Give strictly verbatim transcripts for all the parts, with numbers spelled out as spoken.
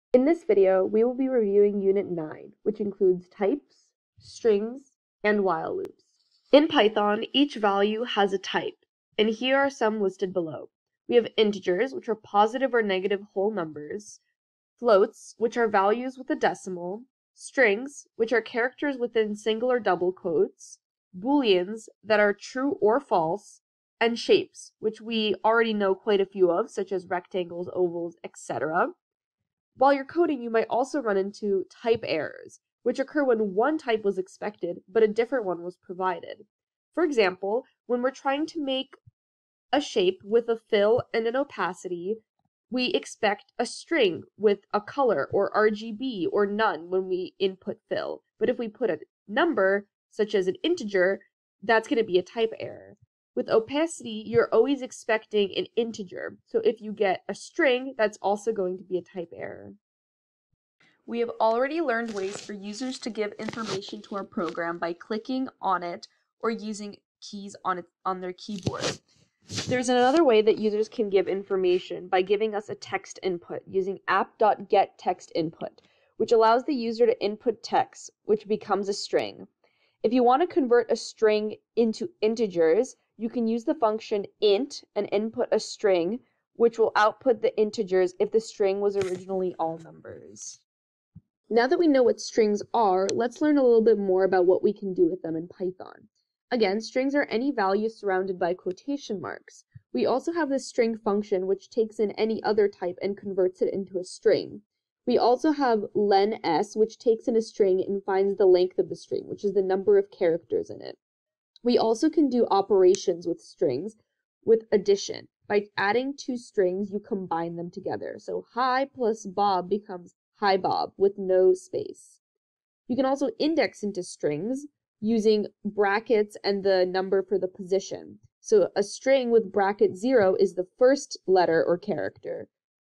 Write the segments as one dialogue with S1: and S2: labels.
S1: In this video, we will be reviewing Unit nine, which includes types, strings, and while loops. In Python, each value has a type, and here are some listed below. We have integers, which are positive or negative whole numbers, floats, which are values with a decimal, strings, which are characters within single or double quotes, booleans that are true or false, and shapes, which we already know quite a few of, such as rectangles, ovals, et cetera. While you're coding, you might also run into type errors, which occur when one type was expected, but a different one was provided. For example, when we're trying to make a shape with a fill and an opacity, we expect a string with a color or R G B or none when we input fill. But if we put a number, such as an integer, that's going to be a type error. With opacity, you're always expecting an integer. So if you get a string, that's also going to be a type error. We have already learned ways for users to give information to our program by clicking on it or using keys on it on their keyboard. There's another way that users can give information by giving us a text input using app.getTextInput, which allows the user to input text, which becomes a string. If you want to convert a string into integers, you can use the function int and input a string, which will output the integers if the string was originally all numbers. Now that we know what strings are, let's learn a little bit more about what we can do with them in Python. Again, strings are any value surrounded by quotation marks. We also have the string function, which takes in any other type and converts it into a string. We also have len-s, which takes in a string and finds the length of the string, which is the number of characters in it. We also can do operations with strings with addition. By adding two strings, you combine them together. So hi plus Bob becomes hi Bob with no space. You can also index into strings using brackets and the number for the position. So a string with bracket zero is the first letter or character.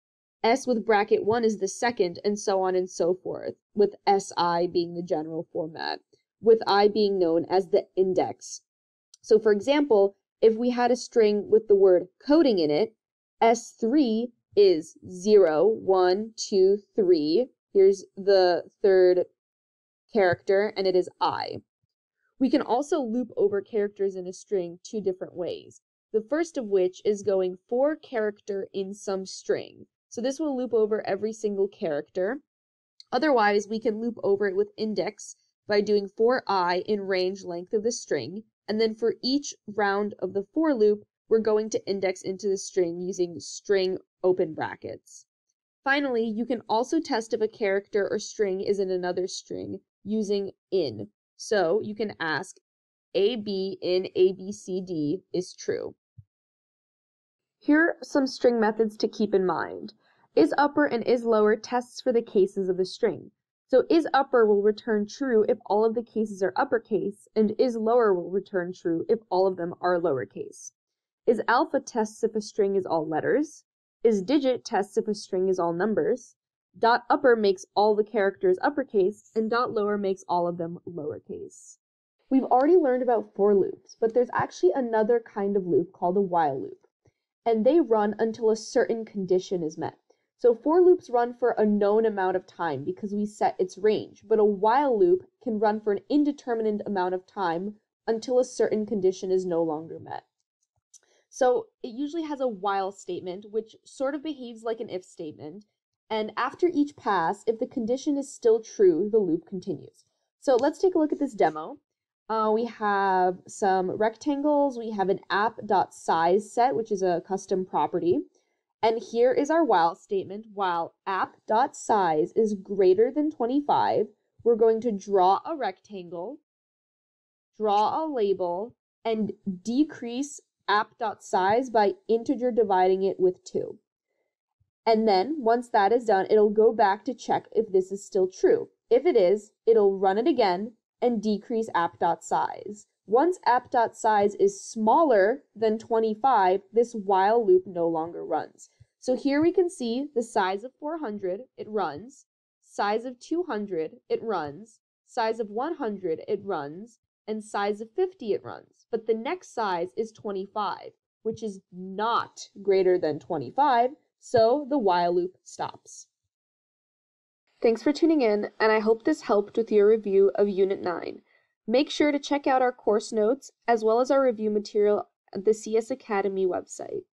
S1: S with bracket one is the second, and so on and so forth, with S I being the general format, with I being known as the index. So for example, if we had a string with the word coding in it, S three is zero, one, two, three. Here's the third character, and it is I. We can also loop over characters in a string two different ways. The first of which is going for character in some string. So this will loop over every single character. Otherwise, we can loop over it with index by doing for I in range length of the string. And then for each round of the for loop, we're going to index into the string using string open brackets. Finally, you can also test if a character or string is in another string using in. So you can ask A B in A B C D is true. Here are some string methods to keep in mind. Is upper and is lower tests for the cases of the string. So is upper will return true if all of the cases are uppercase, and is lower will return true if all of them are lowercase. Is alpha tests if a string is all letters. Is digit tests if a string is all numbers. Dot upper makes all the characters uppercase, and dot lower makes all of them lowercase. We've already learned about for loops, but there's actually another kind of loop called a while loop, and they run until a certain condition is met. So for loops run for a known amount of time because we set its range, but a while loop can run for an indeterminate amount of time until a certain condition is no longer met. So it usually has a while statement, which sort of behaves like an if statement, and after each pass, if the condition is still true, the loop continues. So let's take a look at this demo. Uh, we have some rectangles, we have an app.size set, which is a custom property. And here is our while statement. While app.size is greater than twenty-five, we're going to draw a rectangle, draw a label, and decrease app.size by integer dividing it with two. And then once that is done, it'll go back to check if this is still true. If it is, it'll run it again and decrease app.size. Once app.size is smaller than twenty-five, this while loop no longer runs. So here we can see the size of four hundred, it runs, size of two hundred, it runs, size of one hundred, it runs, and size of fifty, it runs. But the next size is twenty-five, which is not greater than twenty-five, so the while loop stops. Thanks for tuning in, and I hope this helped with your review of Unit nine. Make sure to check out our course notes as well as our review material at the C S Academy website.